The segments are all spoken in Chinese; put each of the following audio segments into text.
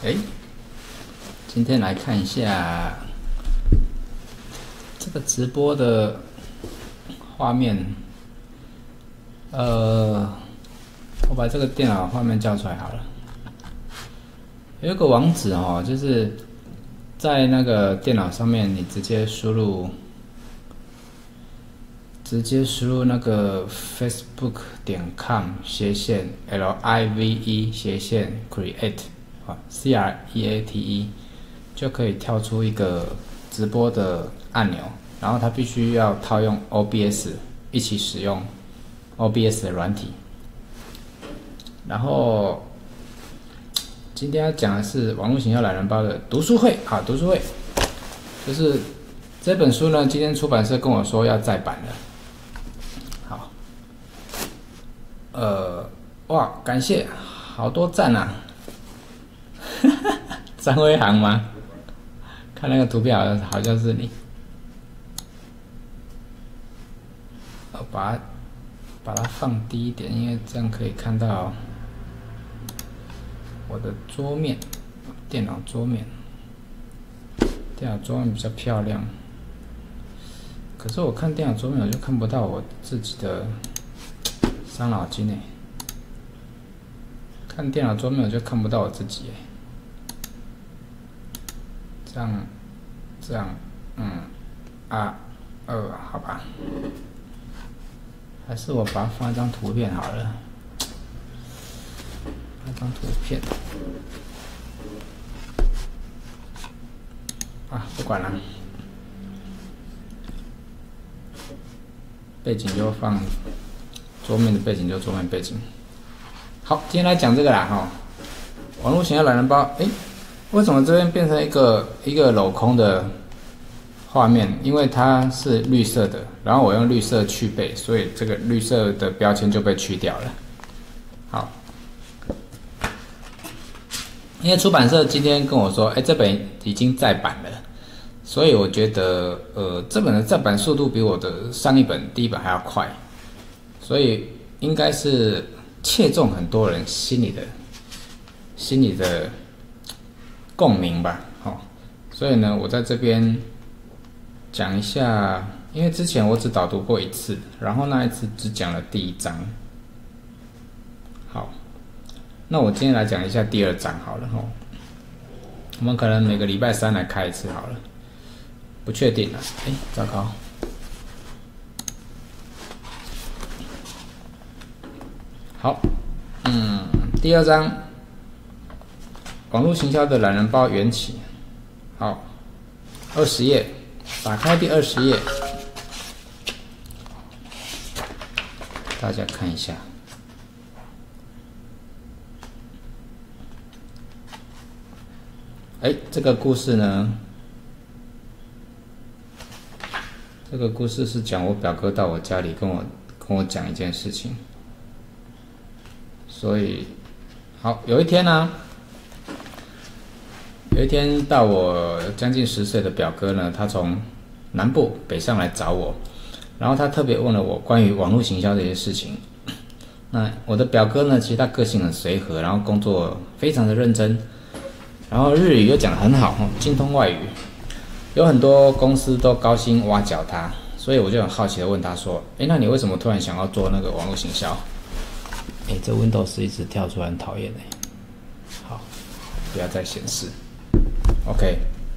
哎，今天来看一下这个直播的画面。我把这个电脑画面叫出来好了。有一个网址哦，就是在那个电脑上面，你直接输入那个 facebook.com/live/create 啊 create 就可以跳出一个直播的按钮，然后它必须要套用 OBS 一起使用 OBS 的软体。然后今天要讲的是网络行销懒人包的读书会啊，读书会就是这本书呢，今天出版社跟我说要再版了。好，哇，感谢，好多赞啊！张辉航吗？看那个图片好像是你。把它放低一点，因为这样可以看到我的桌面，电脑桌面比较漂亮。可是我看电脑桌面，我就看不到我自己的，伤脑筋哎。看电脑桌面我就看不到我自己哎。这样，好吧。还是我把它放一张图片好了，放一张图片。不管了，背景就放桌面的背景，就桌面背景。好，今天来讲这个啦哈，网络行销懒人包。为什么这边变成一个镂空的画面？因为它是绿色的，然后我用绿色去背，所以这个绿色的标签就被去掉了。好，因为出版社今天跟我说，这本已经再版了，所以我觉得，这本的再版速度比我的上一本第一本还要快，所以应该是切中很多人心里的共鸣吧。所以呢，我在这边讲一下，因为之前我只导读过一次，然后那一次只讲了第一章。好，那我今天来讲一下第二章好了。我们可能每个礼拜三来开一次好了，不确定了。糟糕。好，第二章，网络行销的懒人包缘起。好，20页。打开第20页，大家看一下。这个故事呢，这个故事是讲我表哥到我家里跟我讲一件事情。所以，好，有一天到我将近10岁的表哥呢，他从南部北上来找我，然后他特别问了我关于网络行销这些事情。那我的表哥呢，其实他个性很随和，然后工作非常的认真，然后日语又讲得很好，精通外语，有很多公司都高薪挖角他，所以我就很好奇的问他说，那你为什么突然想要做那个网络行销？这 Windows 一直跳出来很讨厌好，不要再显示。OK，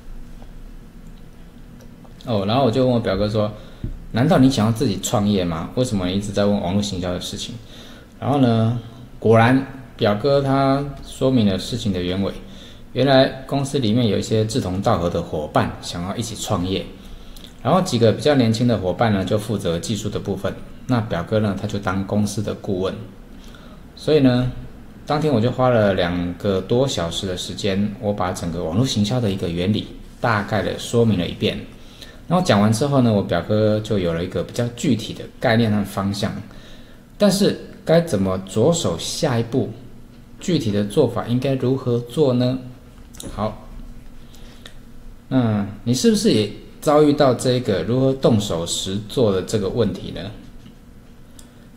然后我就问我表哥说，难道你想要自己创业吗？为什么你一直在问网络行销的事情？然后呢，果然表哥他说明了事情的原委。原来公司里面有一些志同道合的伙伴想要一起创业，然后几个比较年轻的伙伴呢就负责技术的部分，那表哥呢他就当公司的顾问。所以呢，当天我就花了2个多小时的时间，我把整个网络行销的一个原理大概的说明了一遍。然后讲完之后呢，我表哥就有了一个比较具体的概念和方向，但是该怎么着手下一步，具体的做法应该如何做呢？好，那你是不是也遭遇到这个如何动手实做的这个问题呢？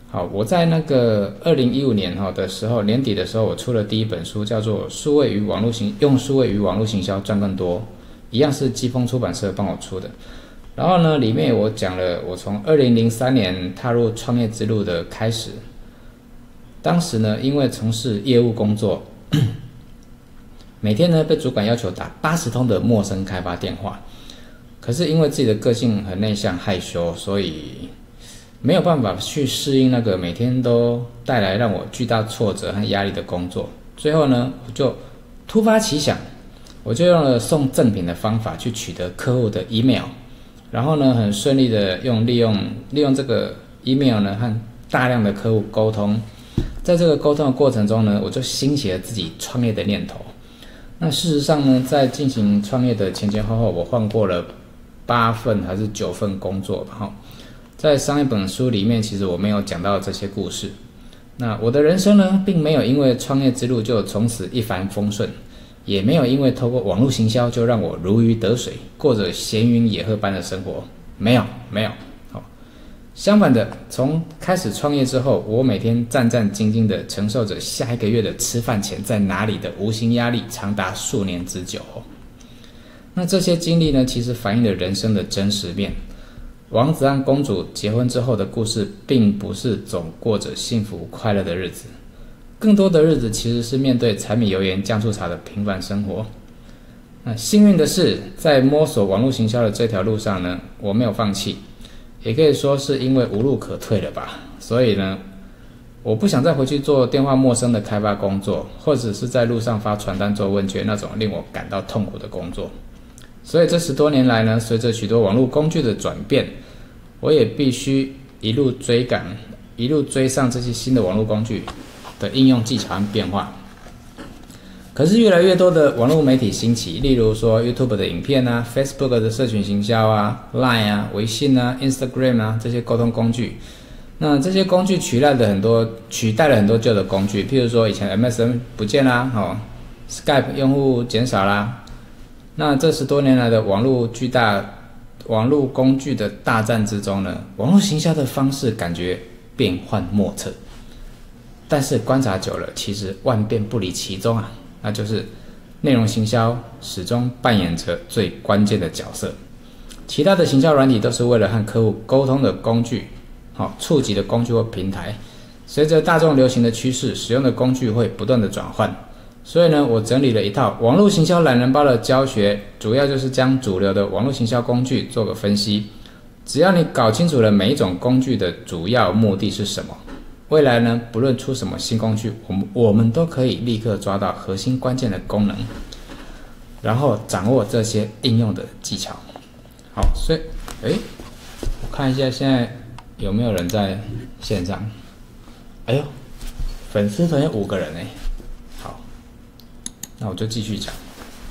好，我在那个2015年的时候，年底的时候，我出了第一本书，叫做《数位与网络行销赚更多》，一样是季风出版社帮我出的。然后呢，里面我讲了我从2003年踏入创业之路的开始。当时呢，因为从事业务工作，每天呢被主管要求打80通的陌生开发电话，可是因为自己的个性很内向害羞，所以没有办法去适应那个每天都带来让我巨大挫折和压力的工作。最后呢，我就突发奇想，我就用了送赠品的方法去取得客户的 email， 然后呢，很顺利的利用这个 email 呢和大量的客户沟通。在这个沟通的过程中呢，我就兴起了自己创业的念头。那事实上呢，在进行创业的前后，我换过了8份还是9份工作吧。在上一本书里面，其实我没有讲到这些故事。那我的人生呢，并没有因为创业之路就从此一帆风顺，也没有因为透过网络行销就让我如鱼得水，过着闲云野鹤般的生活。没有。相反的，从开始创业之后，我每天战战兢兢地承受着下一个月的吃饭钱在哪里的无形压力，长达数年之久。那这些经历呢，其实反映了人生的真实面。王子和公主结婚之后的故事，并不是总过着幸福快乐的日子，更多的日子其实是面对柴米油盐酱醋茶的平凡生活。那幸运的是，在摸索网络行销的这条路上呢，我没有放弃。也可以说是因为无路可退了吧，所以呢，我不想再回去做电话陌生的开发工作，或者是在路上发传单做问卷那种令我感到痛苦的工作。所以这10多年来呢，随着许多网络工具的转变，我也必须一路追上这些新的网络工具的应用技巧和变化。可是越来越多的网络媒体兴起，例如说 YouTube 的影片啊， Facebook 的社群行销啊， Line 啊，微信啊， Instagram 啊，这些沟通工具。那这些工具取代了很多旧的工具，譬如说以前 MSN 不见啦，Skype 用户减少啦。那这10多年来的网络工具的大战之中呢，网络行销的方式感觉变幻莫测。但是观察久了，其实万变不离其宗啊。那就是内容行销始终扮演着最关键的角色，其他的行销软体都是为了和客户沟通的工具，触及的工具或平台。随着大众流行的趋势，使用的工具会不断的转换，所以呢，我整理了一套网络行销懒人包的教学，主要就是将主流的网络行销工具做个分析。只要你搞清楚了每一种工具的主要目的是什么，未来呢，不论出什么新工具，我们都可以立刻抓到核心关键的功能，然后掌握这些应用的技巧。好，所以，我看一下现在有没有人在线上。哎呦，粉丝团有5个人哎。好，那我就继续讲。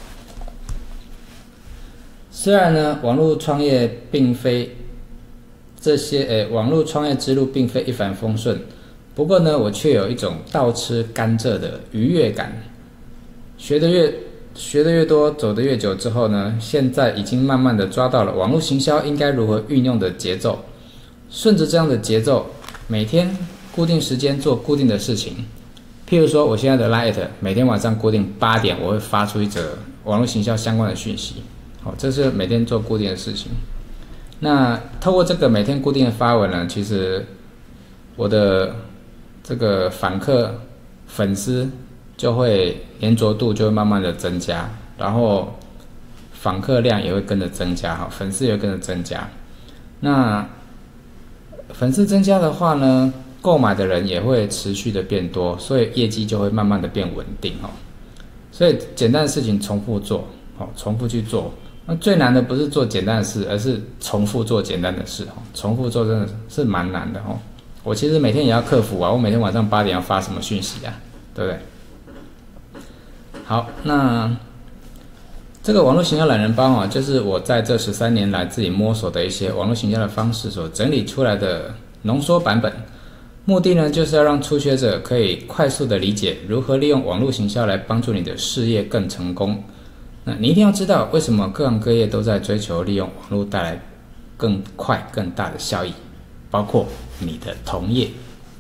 虽然呢，网络创业之路并非一帆风顺。不过呢，我却有一种倒吃甘蔗的愉悦感。学得越多，走得越久之后呢，现在已经慢慢的抓到了网络行销应该如何运用的节奏。顺着这样的节奏，每天固定时间做固定的事情。譬如说，我现在的 Line 每天晚上固定8点，我会发出一则网络行销相关的讯息。好，这是每天做固定的事情。那透过这个每天固定的发文呢，其实我的这个粉丝就会粘着度就会慢慢的增加，然后访客量也会跟着增加，粉丝也会跟着增加。那粉丝增加的话呢，购买的人也会持续的变多，所以业绩就会慢慢的变稳定。所以简单的事情重复做，重复去做。那最难的不是做简单的事，而是重复做简单的事。重复做真的是蛮难的。我其实每天也要克服啊，我每天晚上8点要发什么讯息啊，对不对？好，那这个网络行销懒人包就是我在这13年来自己摸索的一些网络行销的方式所整理出来的浓缩版本。目的呢，就是要让初学者可以快速的理解如何利用网络行销来帮助你的事业更成功。那你一定要知道为什么各行各业都在追求利用网络带来更快更大的效益，包括你的同业。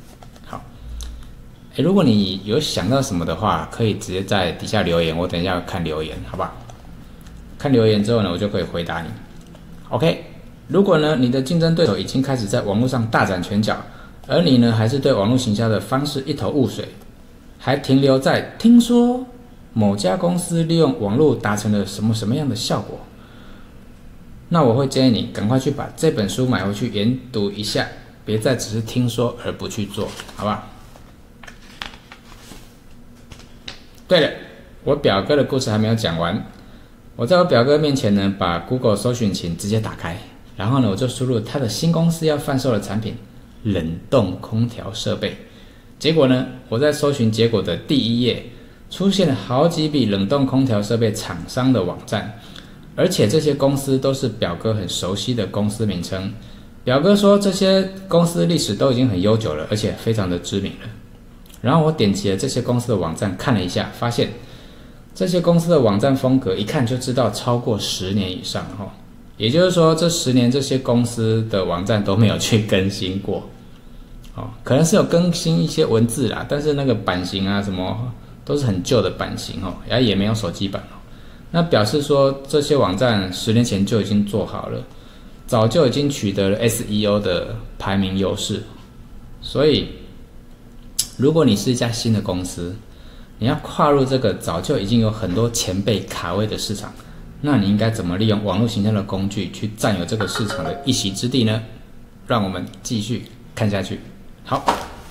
如果你有想到什么的话，可以直接在底下留言，我等一下看留言，好不好？看留言之后呢，我就可以回答你。OK， 如果呢你的竞争对手已经开始在网络上大展拳脚，而你呢还是对网络行销的方式一头雾水，还停留在听说某家公司利用网络达成了什么样的效果，那我会建议你赶快去把这本书买回去研读一下，别再只是听说而不去做，好不好？对了，我表哥的故事还没有讲完。我在我表哥面前呢，把 Google 搜寻引擎直接打开，然后呢，我就输入他的新公司要贩售的产品——冷冻空调设备。结果呢，我在搜寻结果的第一页出现了好几笔冷冻空调设备厂商的网站，而且这些公司都是表哥很熟悉的公司名称。表哥说这些公司历史都已经很悠久了，而且非常的知名了。然后我点击了这些公司的网站看了一下，发现这些公司的网站风格一看就知道超过10年以上，也就是说这10年这些公司的网站都没有去更新过，可能是有更新一些文字啦，但是那个版型啊什么都是很旧的版型，也没有手机版，那表示说这些网站10年前就已经做好了，早就已经取得了 SEO 的排名优势。所以如果你是一家新的公司，你要跨入这个早就已经有很多前辈卡位的市场，那你应该怎么利用网络行销的工具去占有这个市场的一席之地呢？让我们继续看下去。好，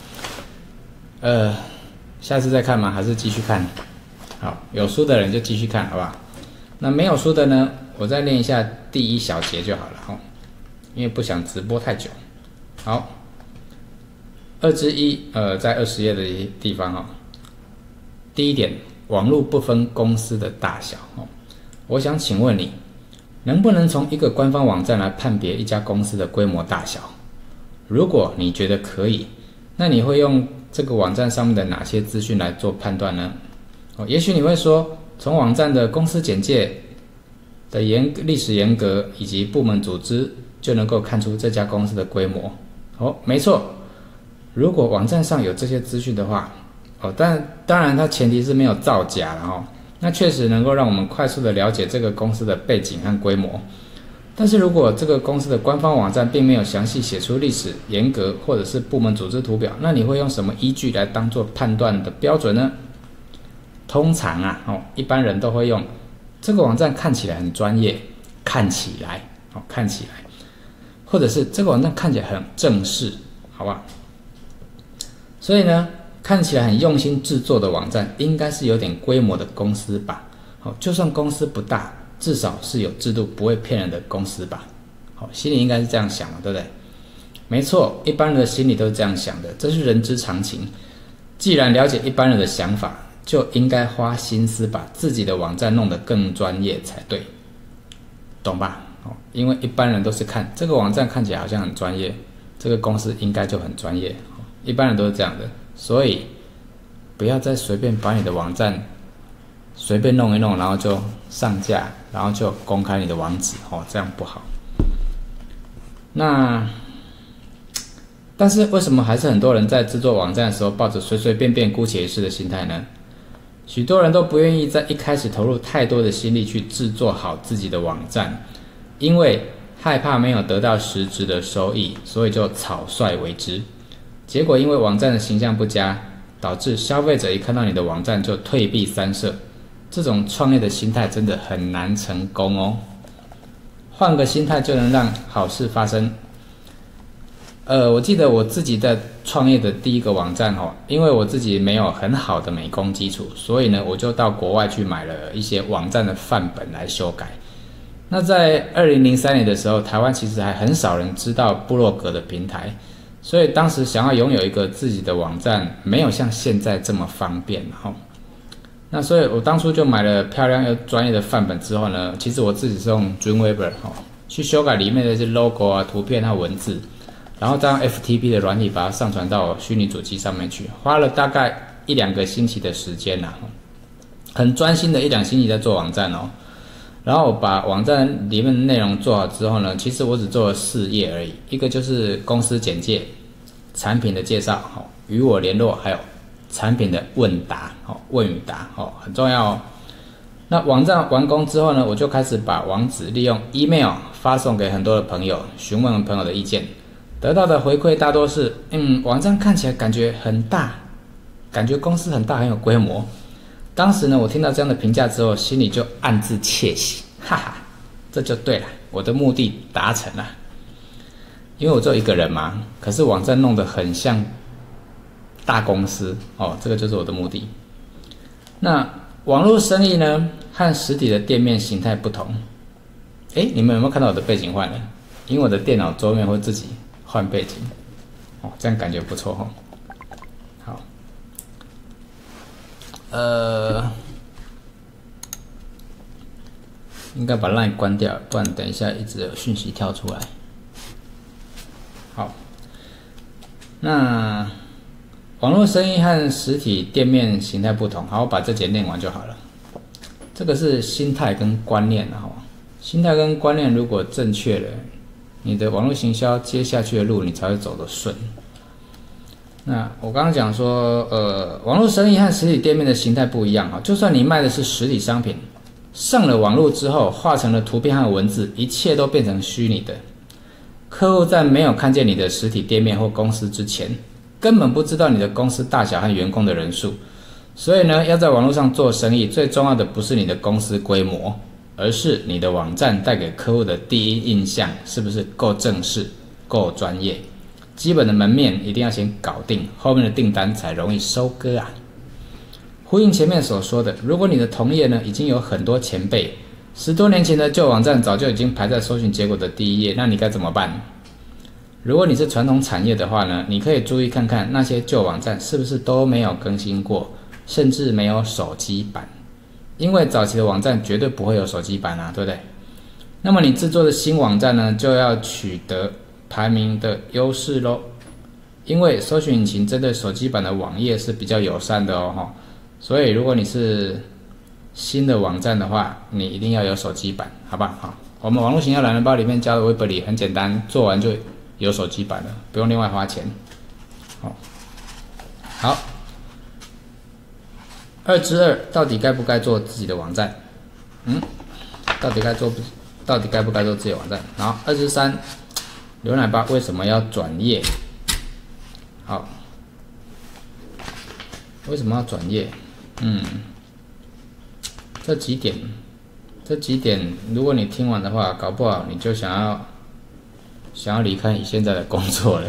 下次再看吗？还是继续看？好，有书的人就继续看，好不好？那没有书的呢，我再念一下第一小节就好了，因为不想直播太久。好，2之1，在20页的地方，第一点，网络不分公司的大小。我想请问你，能不能从一个官方网站来判别一家公司的规模大小？如果你觉得可以，那你会用这个网站上面的哪些资讯来做判断呢？也许你会说，从网站的公司简介的历史沿革以及部门组织就能够看出这家公司的规模。没错，如果网站上有这些资讯的话，但当然它前提是没有造假了，那确实能够让我们快速的了解这个公司的背景和规模。但是如果这个公司的官方网站并没有详细写出历史沿革或者是部门组织图表，那你会用什么依据来当做判断的标准呢？通常一般人都会用这个网站看起来很专业，看起来，或者是这个网站看起来很正式，好吧？所以呢，看起来很用心制作的网站，应该是有点规模的公司吧？就算公司不大，至少是有制度不会骗人的公司吧？心里应该是这样想的，对不对？没错，一般人的心里都是这样想的，这是人之常情。既然了解一般人的想法，就应该花心思把自己的网站弄得更专业才对，懂吧？因为一般人都是看这个网站看起来好像很专业，这个公司应该就很专业，一般人都是这样的。所以不要再随便把你的网站随便弄一弄，然后就上架，然后就公开你的网址，这样不好。但是为什么还是很多人在制作网站的时候抱着随随便便姑且一试的心态呢？许多人都不愿意在一开始投入太多的心力去制作好自己的网站，因为害怕没有得到实质的收益，所以就草率为之。结果因为网站的形象不佳，导致消费者一看到你的网站就退避三舍。这种创业的心态真的很难成功哦。换个心态就能让好事发生。我记得我自己在创业的第一个网站，因为我自己没有很好的美工基础，所以呢，我就到国外去买了一些网站的范本来修改。那在2003年的时候，台湾其实还很少人知道部落格的平台，所以当时想要拥有一个自己的网站，没有像现在这么方便。那所以我当初就买了漂亮又专业的范本之后呢，其实我自己是用 Dreamweaver 去修改里面的一些 logo 啊、图片和文字，然后再用 FTP 的软体把它上传到虚拟主机上面去，花了大概1-2个星期的时间很专心的1-2星期在做网站然后我把网站里面的内容做好之后呢，其实我只做了4页而已，一个就是公司简介、产品的介绍、与我联络，还有产品的问答问与答很重要哦。那网站完工之后呢，我就开始把网址利用 email 发送给很多的朋友，询问朋友的意见，得到的回馈大多是网站看起来感觉很大，感觉公司很大，很有规模。当时呢，我听到这样的评价之后，心里就暗自窃喜，哈哈，这就对了，我的目的达成了。因为我只有一个人嘛，可是网站弄得很像大公司这个就是我的目的。那网络生意呢，和实体的店面形态不同。你们有没有看到我的背景换了？因为我的电脑桌面会自己换背景，这样感觉不错好，应该把 LINE 关掉，不然等一下一直有讯息跳出来。好，那网络生意和实体店面形态不同，好，我把这节念完就好了。这个是心态跟观念心态跟观念如果正确了，你的网络行销接下去的路你才会走得顺。那我刚刚讲说，网络生意和实体店面的形态不一样就算你卖的是实体商品，上了网络之后，画成了图片和文字，一切都变成虚拟的。客户在没有看见你的实体店面或公司之前，根本不知道你的公司大小和员工的人数。所以呢，要在网络上做生意，最重要的不是你的公司规模，而是你的网站带给客户的第一印象是不是够正式、够专业。基本的门面一定要先搞定，后面的订单才容易收割啊。呼应前面所说的，如果你的同业呢已经有很多前辈，10多年前的旧网站早就已经排在搜寻结果的第一页，那你该怎么办？如果你是传统产业的话呢，你可以注意看看那些旧网站是不是都没有更新过，甚至没有手机版，因为早期的网站绝对不会有手机版啊，对不对？那么你制作的新网站呢，就要取得排名的优势咯，因为搜寻引擎针对手机版的网页是比较友善的所以如果你是新的网站的话，你一定要有手机版，好吧？好，我们网络行销懒人包里面教的 Weebly 很简单，做完就有手机版了，不用另外花钱。好，2之2，到底该不该做自己的网站？到底该不该做自己的网站？然后2之3，牛奶吧为什么要转业？好，为什么要转业？这几点，如果你听完的话，搞不好你就想要离开你现在的工作了。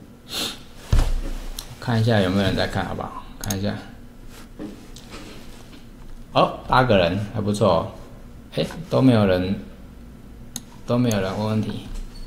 看一下有没有人在看，好不好？看一下。8个人还不错都没有人问问题，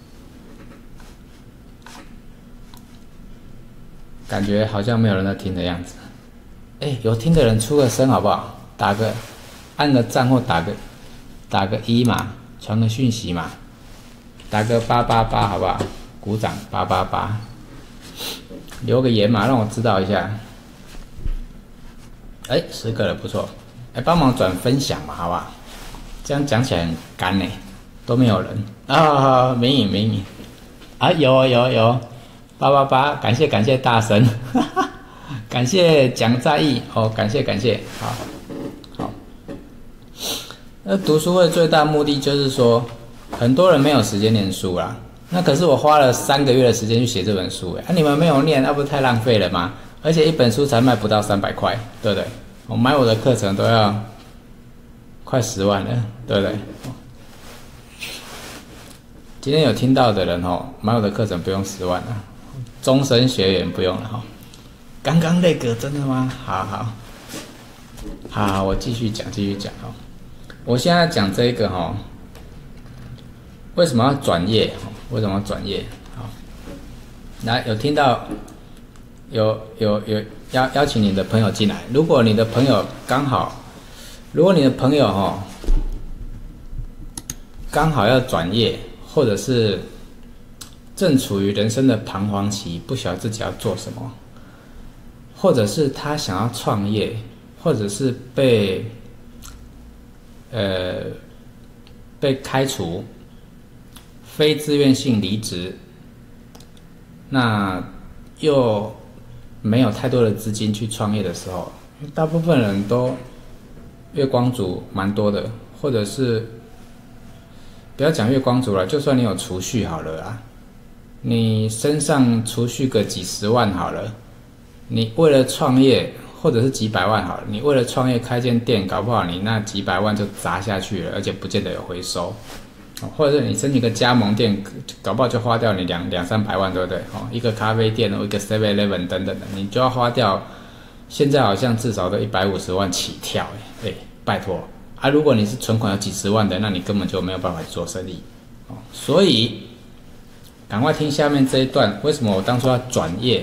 感觉好像没有人在听的样子。有听的人出个声好不好？按个赞或打个1嘛，传个讯息嘛，打个888好不好？鼓掌888，留个言嘛，让我知道一下。10个了，不错。帮忙转分享嘛，好不好？这样讲起来很干都没有人啊！没影啊，有888，感谢大神，感谢蒋在意感谢，好。那读书会最大目的就是说，很多人没有时间念书啦。那可是我花了3个月的时间去写这本书你们没有念，那不是太浪费了吗？而且一本书才卖不到300块，对不对？我买我的课程都要快10万了，对不对？今天有听到的人买我的课程不用10万了，终身学员不用了刚刚那个真的吗？好，我继续讲我现在讲这个为什么要转业？好，来，有听到有邀请你的朋友进来。如果你的朋友刚好要转业，或者是正处于人生的彷徨期，不晓得自己要做什么，或者是他想要创业，或者是被开除，非自愿性离职，那又没有太多的资金去创业的时候，大部分人都月光族蛮多的，或者是不要讲月光族了，就算你有储蓄好了啊，你身上储蓄个几十万好了，你为了创业，或者是几百万好了，你为了创业开间店，搞不好你那几百万就砸下去了，而且不见得有回收。或者是你申请个加盟店，搞不好就花掉你两三百万，对不对？一个咖啡店，一个 7-Eleven 等等的，你就要花掉。现在好像至少都150万起跳，拜托啊！如果你是存款有几十万的，那你根本就没有办法做生意。所以赶快听下面这一段，为什么我当初要转业？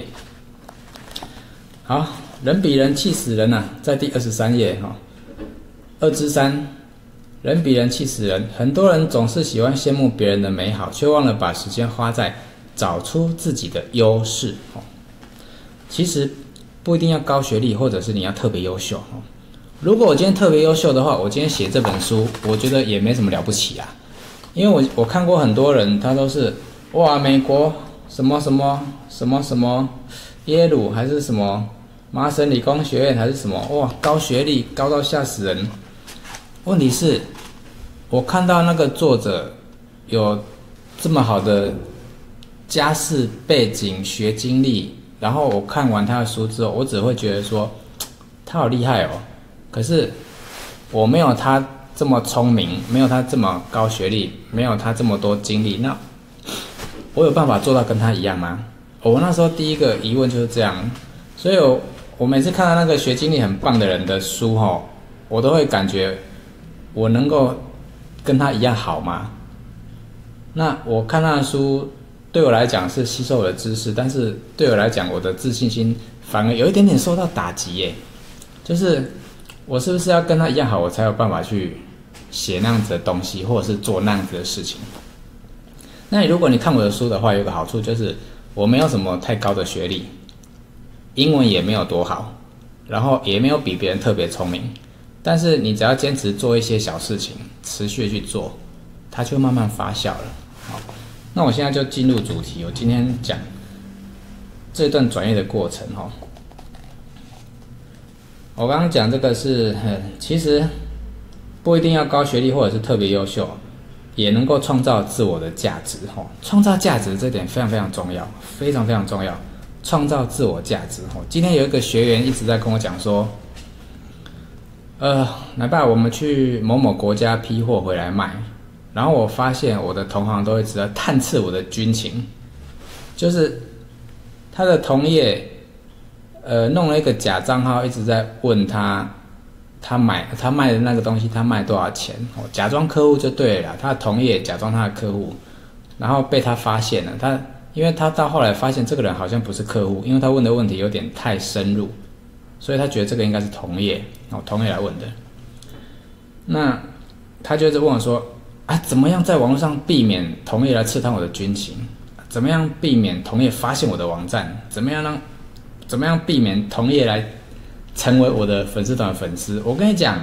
好，人比人气死人啊，在第23页2之3。人比人气死人，很多人总是喜欢羡慕别人的美好，却忘了把时间花在找出自己的优势。其实不一定要高学历，或者是你要特别优秀。如果我今天特别优秀的话，我今天写这本书，我觉得也没什么了不起啊。因为我看过很多人，他都是哇，美国什么什么什么什么耶鲁还是什么麻省理工学院还是什么，哇，高学历高到吓死人。问题是，我看到那个作者有这么好的家世背景、学经历，然后我看完他的书之后，我只会觉得说，他好厉害哦。可是我没有他这么聪明，没有他这么高学历，没有他这么多经历，那我有办法做到跟他一样吗？我那时候第一个疑问就是这样，所以我每次看到那个学经历很棒的人的书我都会感觉，我能够跟他一样好吗？那我看他的书，对我来讲是吸收我的知识，但是对我来讲，我的自信心反而有一点点受到打击耶。就是我是不是要跟他一样好，我才有办法去写那样子的东西，或者是做那样子的事情？那如果你看我的书的话，有个好处就是我没有什么太高的学历，英文也没有多好，然后也没有比别人特别聪明。但是你只要坚持做一些小事情，持续去做，它就慢慢发酵了。好，那我现在就进入主题，我今天讲这段转业的过程我刚刚讲这个是，其实不一定要高学历或者是特别优秀，也能够创造自我的价值。创造价值这点非常非常重要，非常非常重要。创造自我价值。今天有一个学员一直在跟我讲说，奶爸，我们去某某国家批货回来卖，然后我发现我的同行都一直在探刺我的军情，就是他的同业，弄了一个假账号，一直在问他卖的那个东西他卖多少钱，假装客户就对了，他的同业假装他的客户，然后被他发现了，因为他到后来发现这个人好像不是客户，因为他问的问题有点太深入。所以他觉得这个应该是同业，同业来问的。那他就问我说，怎么样在网络上避免同业来刺探我的军情？怎么样避免同业发现我的网站？怎么样避免同业来成为我的粉丝团的粉丝？我跟你讲，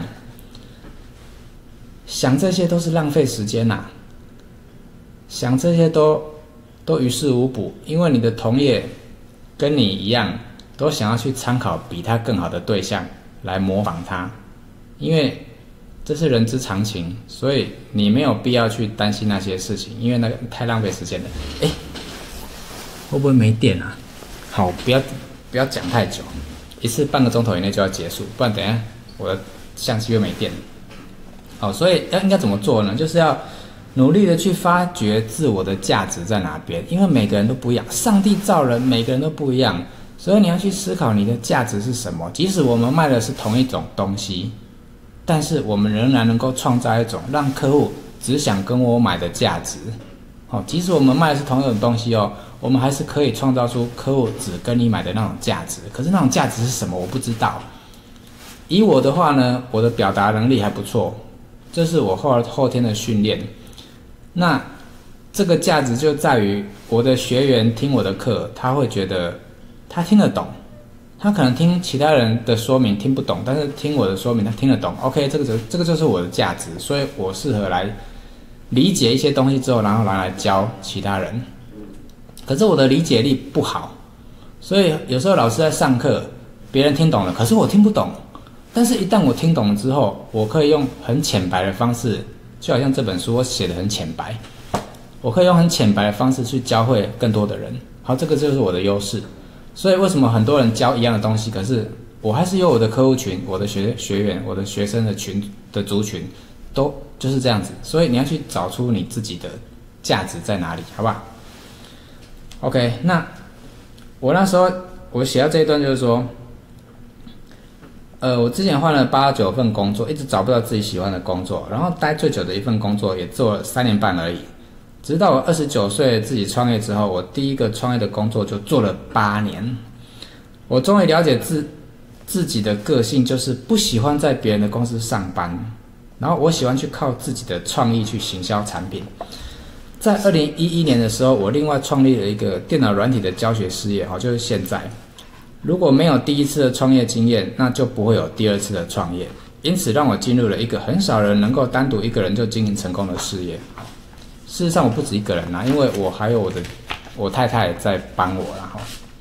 想这些都是浪费时间呐，想这些都于事无补，因为你的同业跟你一样。都想要去参考比他更好的对象来模仿他，因为这是人之常情，所以你没有必要去担心那些事情，因为那个太浪费时间了。会不会没电啊？好，不要讲太久，一次半个钟头以内就要结束，不然等一下我的相机又没电了。好，所以应该怎么做呢？就是要努力的去发掘自我的价值在哪边，因为每个人都不一样，上帝造人，每个人都不一样。所以你要去思考你的价值是什么。即使我们卖的是同一种东西，但是我们仍然能够创造一种让客户只想跟我买的价值。即使我们卖的是同一种东西我们还是可以创造出客户只跟你买的那种价值。可是那种价值是什么，我不知道。以我的话呢，我的表达能力还不错，这是我后天的训练。那这个价值就在于我的学员听我的课，他会觉得他听得懂，他可能听其他人的说明听不懂，但是听我的说明他听得懂。OK， 这个就是我的价值，所以我适合来理解一些东西之后，然后来教其他人。可是我的理解力不好， 所以有时候老师在上课，别人听懂了，可是我听不懂。但是一旦我听懂了之后，我可以用很浅白的方式，就好像这本书我写的很浅白，我可以用很浅白的方式去教会更多的人。好，这个就是我的优势。所以为什么很多人教一样的东西，可是我还是有我的客户群、我的学员、我的学生的族群，都就是这样子。所以你要去找出你自己的价值在哪里，好不好 ？OK， 那我那时候我写到这一段就是说，我之前换了8、9份工作，一直找不到自己喜欢的工作，然后待最久的一份工作也做了3年半而已。直到我29岁自己创业之后，我第一个创业的工作就做了8年。我终于了解自己的个性，就是不喜欢在别人的公司上班，然后我喜欢去靠自己的创意去行销产品。在2011年的时候，我另外创立了一个电脑软体的教学事业，就是现在。如果没有第一次的创业经验，那就不会有第二次的创业。因此让我进入了一个很少人能够单独一个人就经营成功的事业。事实上我不止一个人啦，因为我还有我太太在帮我啦，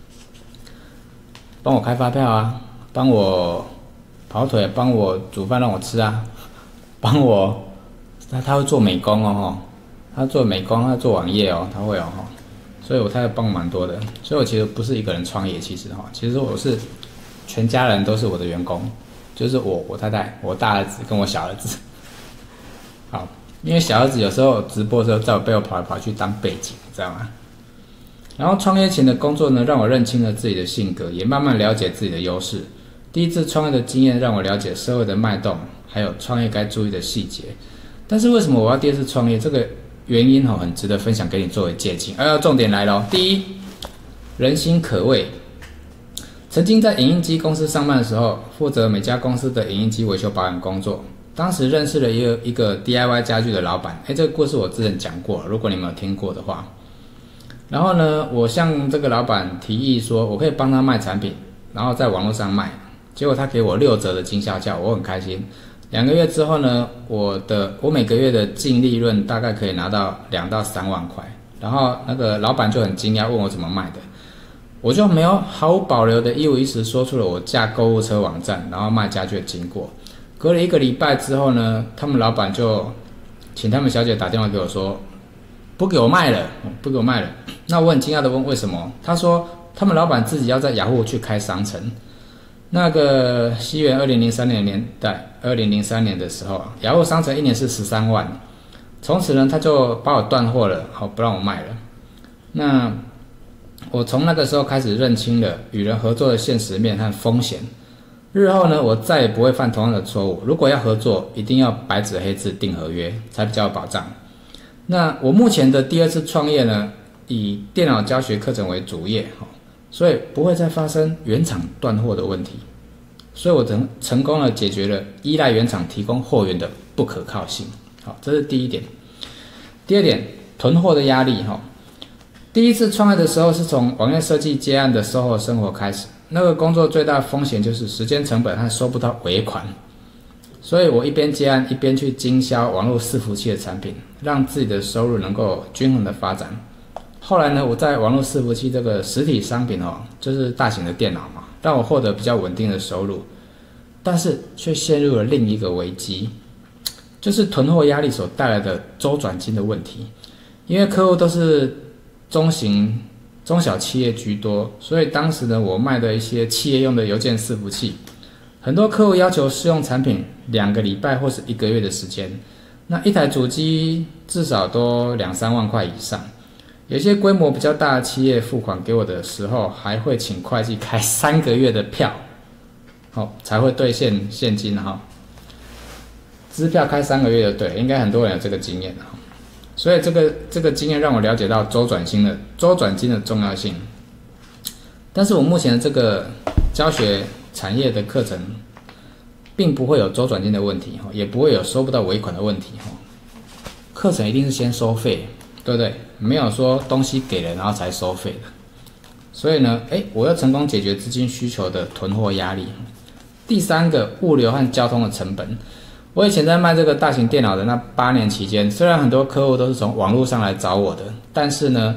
帮我开发票啊，帮我跑腿，帮我煮饭让我吃啊，帮我他会做美工哦，他做美工，他做网页哦，他会哦，所以我太太帮我蛮多的。所以我其实不是一个人创业，其实我是全家人都是我的员工，就是我太太、我大儿子跟我小儿子。好，因为小儿子有时候直播的时候在我背后跑来跑去当背景，知道吗？然后创业前的工作呢，让我认清了自己的性格，也慢慢了解自己的优势。第一次创业的经验让我了解社会的脉动，还有创业该注意的细节。但是为什么我要第二次创业？这个原因很值得分享给你作为借鉴。重点来了，第一，人心可畏。曾经在影印机公司上班的时候，负责每家公司的影印机维修保养工作。当时认识了一个 DIY 家具的老板，这个故事我之前讲过，如果你们有听过的话。然后呢，我向这个老板提议说，我可以帮他卖产品，然后在网络上卖。结果他给我6折的经销价，我很开心。2个月之后呢，我每个月的净利润大概可以拿到2到3万块。然后那个老板就很惊讶，问我怎么卖的。我就没有毫无保留的一五一十说出了我架购物车网站，然后卖家具的经过。隔了1个礼拜之后呢，他们老板就请他们小姐打电话给我说，不给我卖了。那我很惊讶的问为什么？他说他们老板自己要在雅虎去开商城。那个西元2003年年代，2003年的时候，雅虎商城1年是13万。从此呢，他就把我断货了，不让我卖了。那我从那个时候开始认清了与人合作的现实面和风险。日后呢，我再也不会犯同样的错误。如果要合作，一定要白纸黑字订合约，才比较有保障。那我目前的第二次创业呢，以电脑教学课程为主业，所以不会再发生原厂断货的问题。所以我成功的解决了依赖原厂提供货源的不可靠性。好，这是第一点。第二点，囤货的压力。第一次创业的时候是从网页设计接案的售后生活开始，那个工作最大的风险就是时间成本和收不到尾款。所以我一边接案一边去经销网络伺服器的产品，让自己的收入能够均衡的发展。后来呢，我在网络伺服器这个实体商品就是大型的电脑嘛，让我获得比较稳定的收入，但是却陷入了另一个危机，就是囤货压力所带来的周转金的问题。因为客户都是中小企业居多，所以当时呢，我卖的一些企业用的邮件伺服器，很多客户要求试用产品2个礼拜或是1个月的时间，那一台主机至少都2、3万块以上。有些规模比较大的企业付款给我的时候，还会请会计开3个月的票，才会兑现现金支票开3个月的，对，应该很多人有这个经验。所以这个经验让我了解到周转金的重要性。但是我目前的这个教学产业的课程，并不会有周转金的问题，也不会有收不到尾款的问题。课程一定是先收费，对不对？没有说东西给了然后才收费的。所以呢，我要成功解决资金需求的囤货压力。第3个，物流和交通的成本。我以前在卖这个大型电脑的那8年期间，虽然很多客户都是从网络上来找我的，但是呢，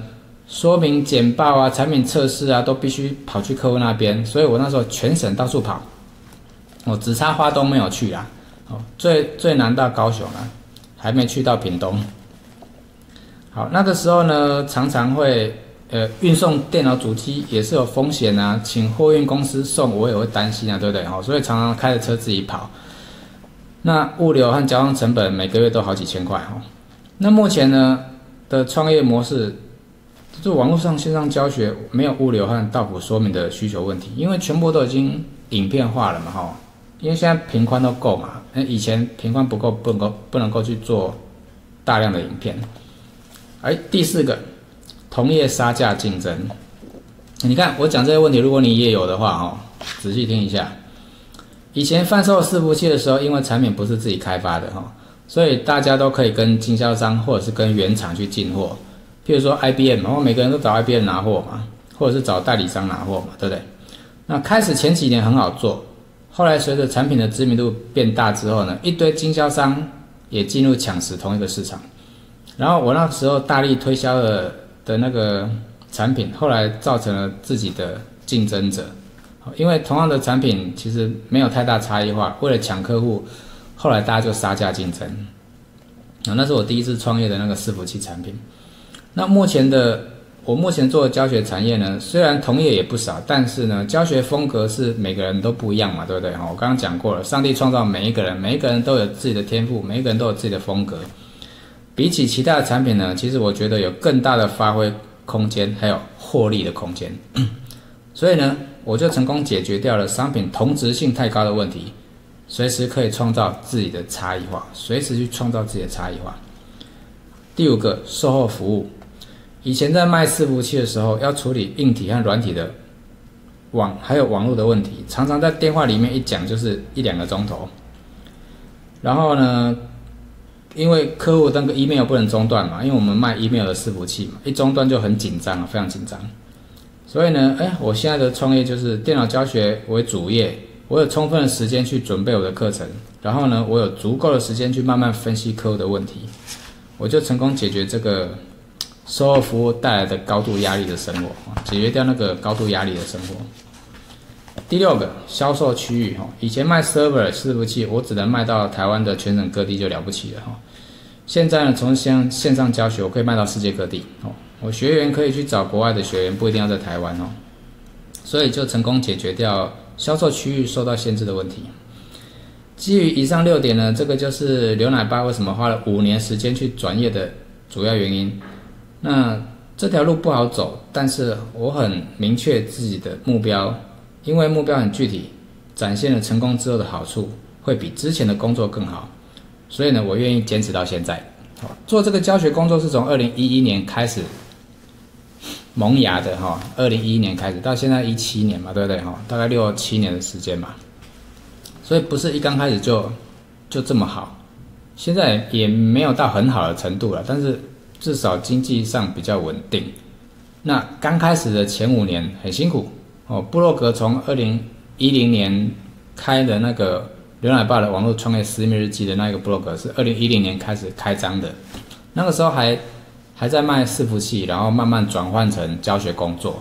说明简报啊、产品测试啊，都必须跑去客户那边，所以我那时候全省到处跑，我只差花东没有去啦，最南到高雄啦，还没去到屏东。好，那个时候呢，常常会运送电脑主机也是有风险啊，请货运公司送我也会担心啊，对不对？所以常常开着车自己跑。那物流和交通成本每个月都好几千块哦。那目前呢的创业模式，就网络上线上教学没有物流和到府说明的需求问题，因为全部都已经影片化了嘛哈。因为现在频宽都够嘛，以前频宽不够，不能够去做大量的影片。第四个，同业杀价竞争。你看我讲这些问题，如果你也有的话仔细听一下。以前贩售伺服器的时候，因为产品不是自己开发的所以大家都可以跟经销商或者是跟原厂去进货。譬如说 IBM， 每个人都找 IBM 拿货嘛，或者是找代理商拿货嘛，对不对？那开始前几年很好做，后来随着产品的知名度变大之后呢，一堆经销商也进入抢食同一个市场。然后我那时候大力推销的那个产品，后来造成了自己的竞争者，因为同样的产品其实没有太大差异化，为了抢客户，后来大家就杀价竞争。那是我第一次创业的那个伺服器产品。那我目前做的教学产业呢，虽然同业也不少，但是呢，教学风格是每个人都不一样嘛，对不对？我刚刚讲过了，上帝创造每一个人都有自己的天赋，每一个人都有自己的风格。比起其他的产品呢，其实我觉得有更大的发挥空间，还有获利的空间。所以呢，我就成功解决掉了商品同质性太高的问题，随时可以创造自己的差异化，随时去创造自己的差异化。第五个，售后服务。以前在卖伺服器的时候，要处理硬体和软体的还有网络的问题，常常在电话里面一讲就是1-2个钟头。然后呢，因为客户那个 email 不能中断嘛，因为我们卖 email 的伺服器嘛，一中断就很紧张，非常紧张。所以呢，我现在的创业就是电脑教学为主业，我有充分的时间去准备我的课程，然后呢，我有足够的时间去慢慢分析客户的问题，我就成功解决这个售后服务带来的高度压力的生活，解决掉那个高度压力的生活。第六个，销售区域。以前卖 server 伺服器，我只能卖到台湾的全省各地就了不起了。现在呢，从线上教学，我可以卖到世界各地。我学员可以去找国外的学员，不一定要在台湾所以就成功解决掉销售区域受到限制的问题。基于以上6点呢，这个就是刘奶爸为什么花了5年时间去转业的主要原因。那这条路不好走，但是我很明确自己的目标，因为目标很具体，展现了成功之后的好处会比之前的工作更好，所以呢，我愿意坚持到现在。做这个教学工作是从2011年开始萌芽的，2011年开始到现在17年嘛，对不对？大概6-7年的时间嘛，所以不是一刚开始就这么好，现在也没有到很好的程度了，但是至少经济上比较稳定。那刚开始的前5年很辛苦部落格从2010年开的那个刘奶爸的网络创业私密日记的那个部落格是2010年开始开张的，那个时候还在卖伺服器，然后慢慢转换成教学工作，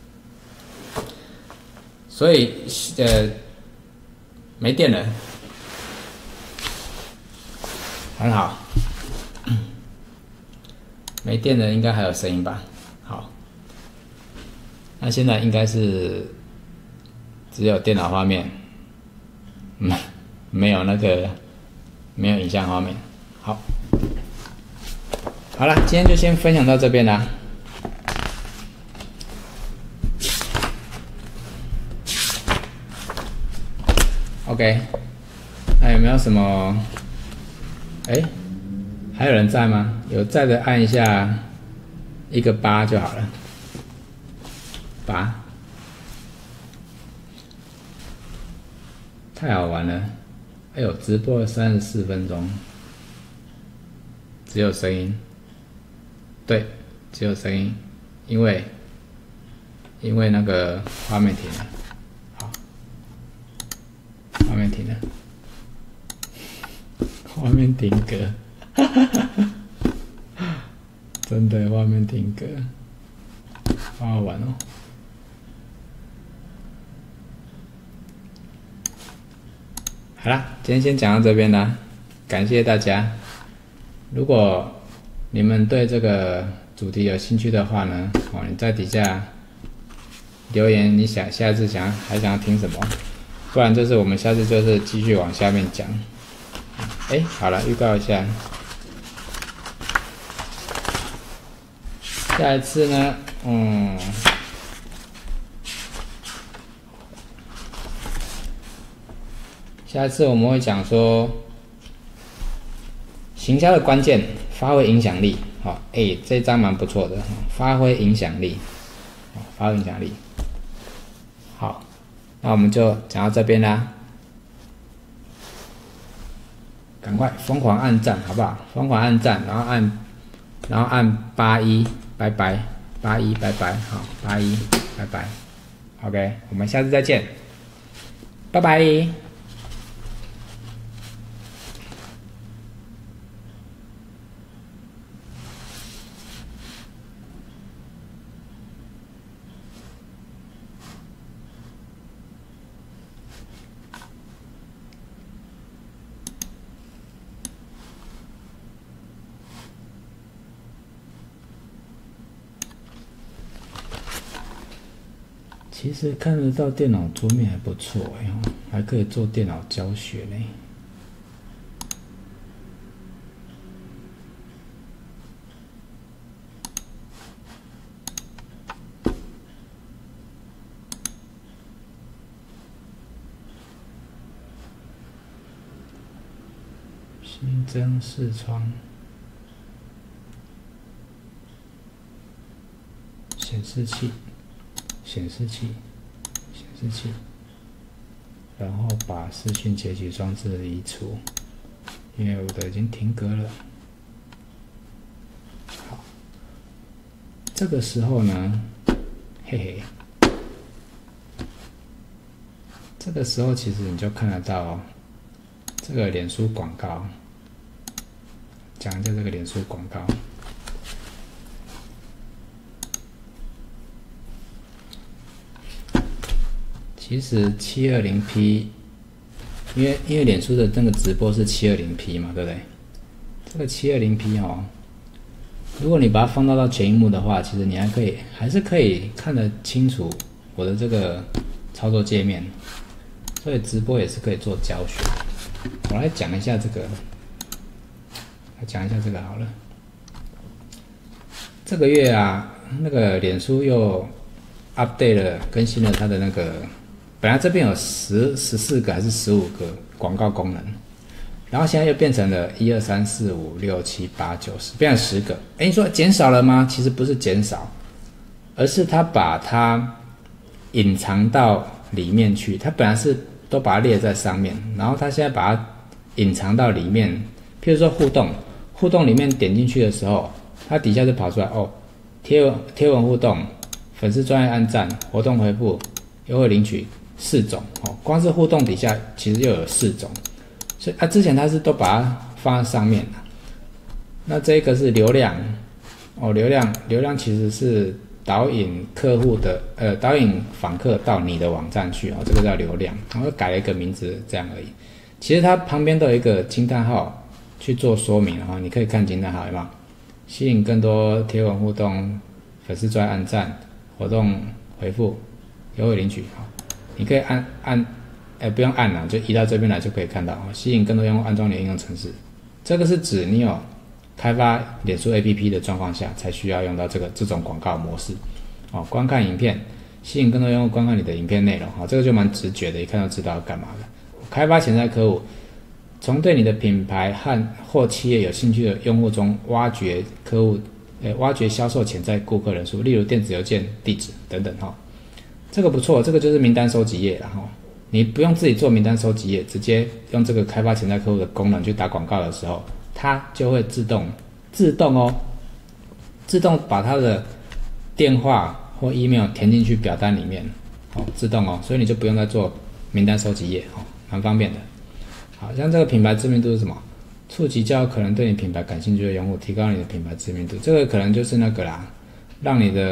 所以没电了，很好。没电了应该还有声音吧？好，那现在应该是只有电脑画面，没有影像画面。好了，今天就先分享到这边啦。OK， 那有没有什么？还有人在吗？有在的按一下一个8就好了。8，太好玩了！直播了34分钟，只有声音。对，只有声音，因为那个画面停了。好，画面停了，画面停格。真的画面停格。 好好玩哦。好啦，今天先讲到这边啦，感谢大家。如果你们对这个主题有兴趣的话呢，你在底下留言，你下次还想要听什么？不然就是我们下次就是继续往下面讲。好了，预告一下，下一次呢，下一次我们会讲说行销的关键，发挥影响力。这一章蛮不错的，发挥影响力，发挥影响力。好，那我们就讲到这边啦。赶快疯狂按赞，好不好？疯狂按赞，然后按81，拜拜，81，拜拜，好，81，拜拜。OK， 我们下次再见，拜拜。其实看得到电脑桌面还不错还可以做电脑教学呢。新增视窗，显示器。然后把视讯截取装置移除，因为我的已经停格了。好，这个时候呢，这个时候其实你就看得到这个脸书广告，讲一下这个脸书广告。其实720P， 因为脸书的那个直播是720P 嘛，对不对？这个720P 如果你把它放大到全萤幕的话，其实你还是可以看得清楚我的这个操作界面，所以直播也是可以做教学。我来讲一下这个，好了。这个月那个脸书又 update 了，更新了它的那个。本来这边有14个还是15个广告功能，然后现在又变成了1、2、3、4、5、6、7、8、9、10，变成10个。你说减少了吗？其实不是减少，而是它把它隐藏到里面去。它本来是都把它列在上面，然后它现在把它隐藏到里面。譬如说互动里面点进去的时候，它底下就跑出来贴文互动、粉丝专页按赞、活动回复、优惠领取。4种光是互动底下其实又有4种，所以之前它是都把它放在上面。那这个是流量流量其实是导引客户的导引访客到你的网站去这个叫流量，然后改了一个名字这样而已。其实它旁边都有一个惊叹号去做说明你可以看惊叹号有没有？吸引更多贴文互动、粉丝专页按赞、活动回复、优惠领取你可以不用按就移到这边来就可以看到吸引更多用户安装你的应用程式。这个是指你有开发脸书 APP 的状况下才需要用到这种广告模式观看影片，吸引更多用户观看你的影片内容这个就蛮直觉的，一看就知道要干嘛的。开发潜在客户，从对你的品牌或企业有兴趣的用户中挖掘销售潜在顾客人数，例如电子邮件地址等等这个不错，这个就是名单收集页啦你不用自己做名单收集页，直接用这个开发潜在客户的功能去打广告的时候，它就会自动把它的电话或 email 填进去表单里面自动所以你就不用再做名单收集页蛮方便的。好，像这个品牌知名度是什么？触及较可能对你品牌感兴趣的用户，提高你的品牌知名度。这个可能就是那个啦，让你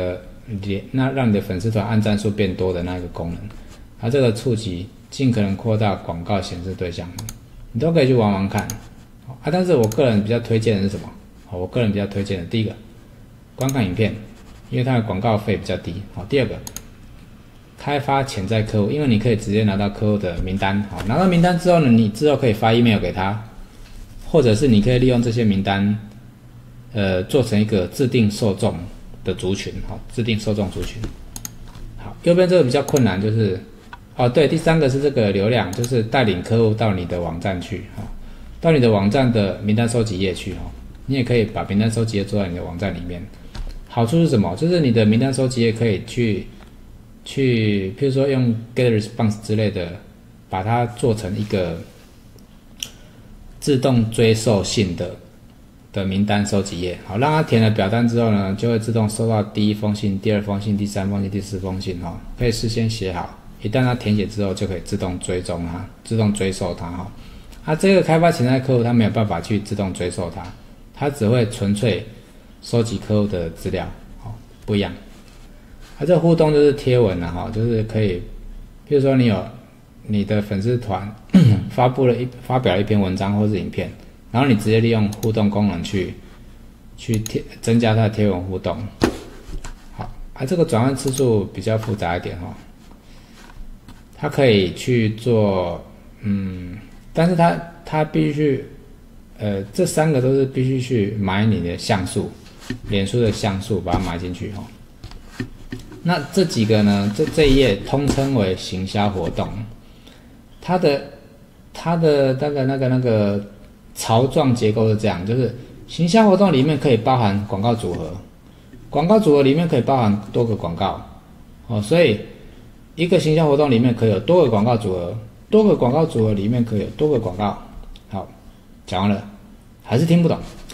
让你的粉丝团按赞数变多的那个功能，它这个触及尽可能扩大广告显示对象，你都可以去玩玩看。但是我个人比较推荐的是什么？我个人比较推荐的第一个，观看影片，因为它的广告费比较低。第二个，开发潜在客户，因为你可以直接拿到客户的名单。拿到名单之后呢，你之后可以发 email 给他，或者是你可以利用这些名单，做成一个自定受众的族群。自定受众族群。好，右边这个比较困难，就是对，第三个是这个流量，就是带领客户到你的网站去，到你的网站的名单收集页去，你也可以把名单收集页做在你的网站里面。好处是什么？就是你的名单收集页可以去，譬如说用 GetResponse 之类的，把它做成一个自动追溯性的名单收集页。好，让他填了表单之后呢，就会自动收到第一封信、第二封信、第三封信、第四封信，可以事先写好。一旦他填写之后，就可以自动追踪它，自动追溯它。这个开发潜在客户他没有办法去自动追溯它，他只会纯粹收集客户的资料，不一样。这互动就是贴文就是可以，譬如说你的粉丝团发表了一篇文章或是影片，然后你直接利用互动功能去增加它的贴文互动。好，这个转换次数比较复杂一点它可以去做，但是它必须，这三个都是必须去买你的像素，脸书的像素把它买进去那这几个呢，这一页通称为行销活动，它的那个槽状结构是这样，就是行销活动里面可以包含广告组合，广告组合里面可以包含多个广告，所以一个行销活动里面可以有多个广告组合，多个广告组合里面可以有多个广告。好，讲完了，还是听不懂。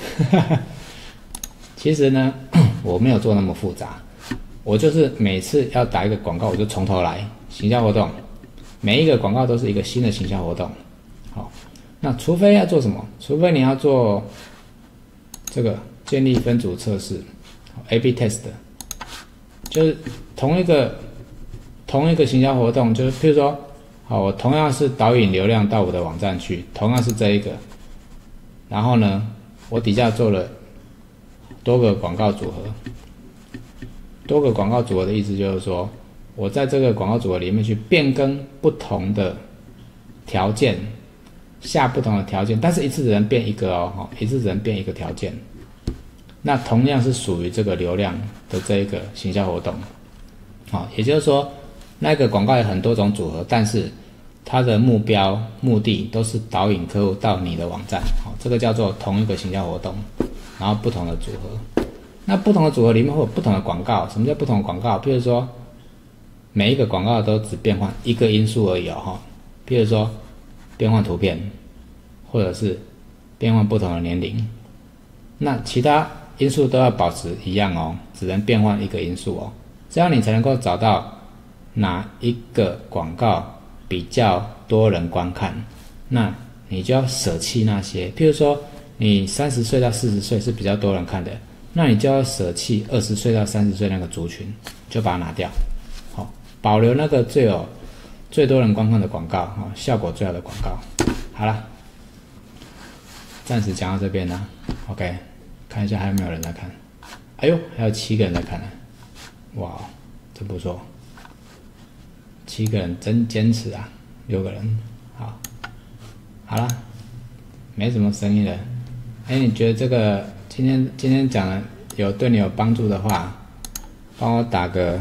其实呢，我没有做那么复杂，我就是每次要打一个广告，我就从头来。行销活动，每一个广告都是一个新的行销活动。好，那除非要做什么？除非你要做这个建立分组测试 ，A/B test， 就是同一个行销活动，就是譬如说，我同样是导引流量到我的网站去，同样是这一个，然后呢，我底下做了多个广告组合。多个广告组合的意思就是说，我在这个广告组合里面去变更不同的条件，下不同的条件，但是一次只能变一个一次只能变一个条件。那同样是属于这个流量的这一个行销活动。也就是说，那个广告有很多种组合，但是它的目的都是导引客户到你的网站，这个叫做同一个行销活动，然后不同的组合。那不同的组合里面会有不同的广告。什么叫不同的广告？譬如说，每一个广告都只变换一个因素而已譬如说，变换图片，或者是变换不同的年龄。那其他因素都要保持一样只能变换一个因素这样你才能够找到哪一个广告比较多人观看，那你就要舍弃那些，譬如说你30岁到40岁是比较多人看的，那你就要舍弃20岁到30岁那个族群，就把它拿掉，保留那个最多人观看的广告，效果最好的广告。好了，暂时讲到这边啦 ，OK， 看一下还有没有人在看。哎呦，还有7个人在看呢，哇，真不错。7个人真坚持啊，6个人，好了，没什么声音了。你觉得这个今天讲的对你有帮助的话，帮我打个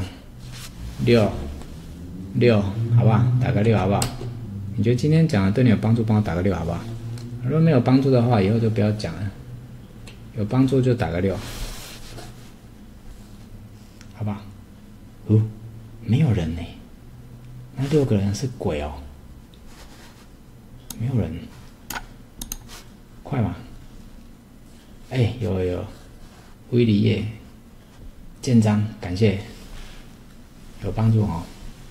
6，好不好？打个6好不好？你觉得今天讲的对你有帮助，帮我打个6好不好？如果没有帮助的话，以后就不要讲了。有帮助就打个6，好不好？没有人呢。那6个人是鬼哦，没有人，快嘛！有，威利耶，建章，感谢，有帮助好。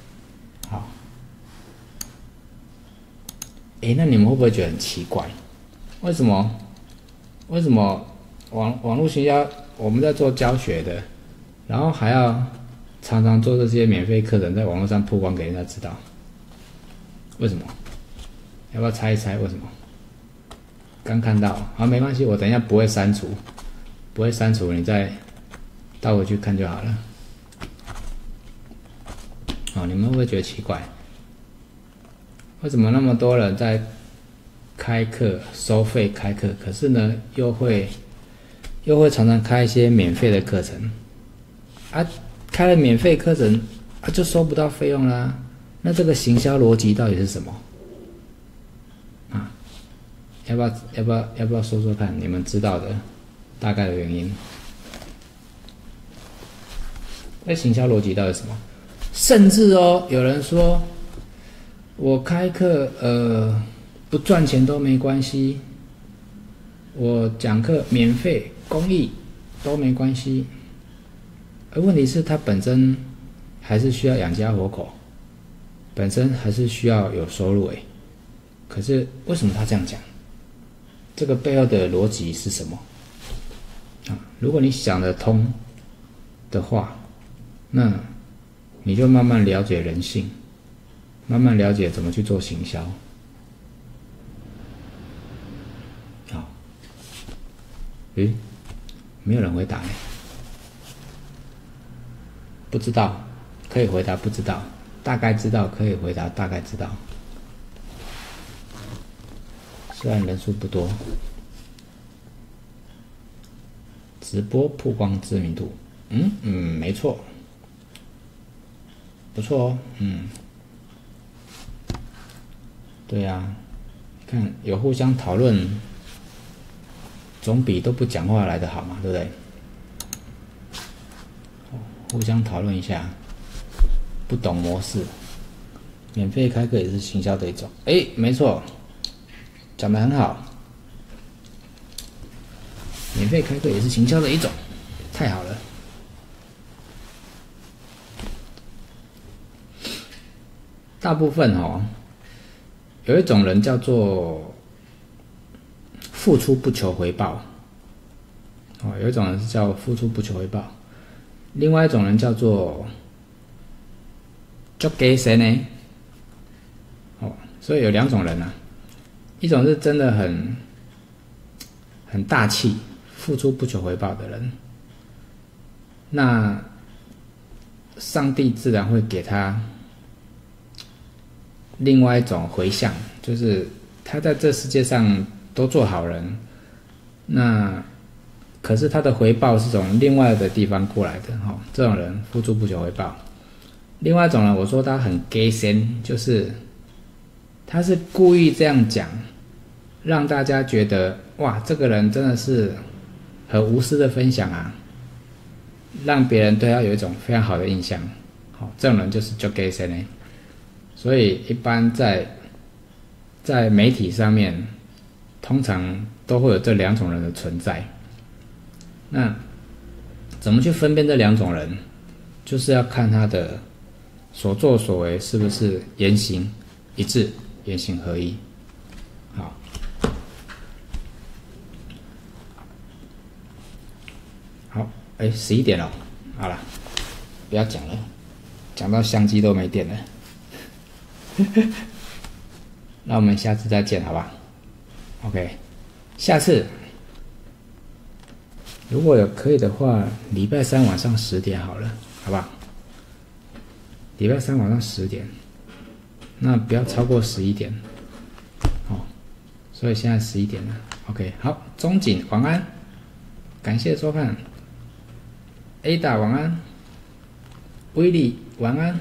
那你们会不会觉得很奇怪？为什么网络行销我们在做教学的，然后还要常常做这些免费课程在网络上曝光给人家知道？为什么？要不要猜一猜为什么？刚看到，好，没关系，我等一下不会删除，你再倒回去看就好了。好，你们会不会觉得奇怪？为什么那么多人在开课收费开课，可是呢又会常常开一些免费的课程啊？开了免费课程啊，就收不到费用啦。那这个行销逻辑到底是什么？啊，要不要说说看你们知道的大概的原因？那行销逻辑到底是什么？甚至有人说我开课不赚钱都没关系，我讲课免费公益都没关系。而问题是他本身还是需要养家活口，本身还是需要有收入可是为什么他这样讲？这个背后的逻辑是什么？如果你想得通的话，那你就慢慢了解人性，慢慢了解怎么去做行销。好，没有人回答呢。不知道，可以回答不知道，大概知道可以回答大概知道。虽然人数不多，直播曝光知名度，没错，不错哦，对呀，看有互相讨论，总比都不讲话来得好嘛，对不对？互相讨论一下，不懂模式，免费开课也是行销的一种。没错，讲得很好，免费开课也是行销的一种，太好了。大部分有一种人叫做付出不求回报，有一种人是叫付出不求回报。另外一种人叫做足给神呢，所以有两种人啊，一种是真的很大气，付出不求回报的人，那上帝自然会给他另外一种回向，就是他在这世界上都做好人，那可是他的回报是从另外的地方过来的，这种人付出不求回报。另外一种人，我说他很假仙，就是他是故意这样讲，让大家觉得哇，这个人真的是很无私的分享啊，让别人对他有一种非常好的印象。这种人就是假仙呢。所以一般在媒体上面，通常都会有这两种人的存在。那怎么去分辨这两种人？就是要看他的所作所为是不是言行一致、言行合一。好，11点了，好了，不要讲了，讲到相机都没电了。那我们下次再见，好吧 ？OK， 下次如果有可以的话，礼拜三晚上10点好了，好不好？礼拜三晚上10点，那不要超过11点，所以现在11点了 ，OK， 好，中景晚安，感谢收看 ，Ada 晚安，威力晚安，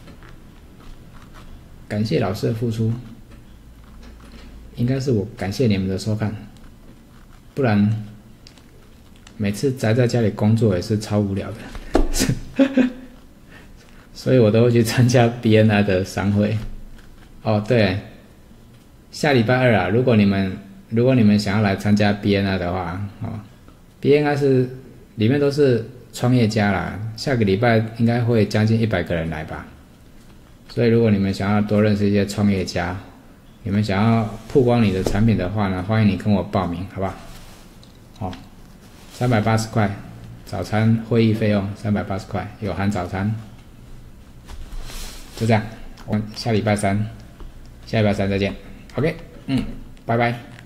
感谢老师的付出，应该是我感谢你们的收看，不然每次宅在家里工作也是超无聊的，所以我都会去参加 BNI 的商会。对，下礼拜二啊，如果你们想要来参加 BNI 的话，BNI 是里面都是创业家啦，下个礼拜应该会将近100个人来吧。所以如果你们想要多认识一些创业家，你们想要曝光你的产品的话呢，欢迎你跟我报名，好不好？380块， 早餐会议费用380块，有含早餐。就这样，我们下礼拜三再见。OK，拜拜。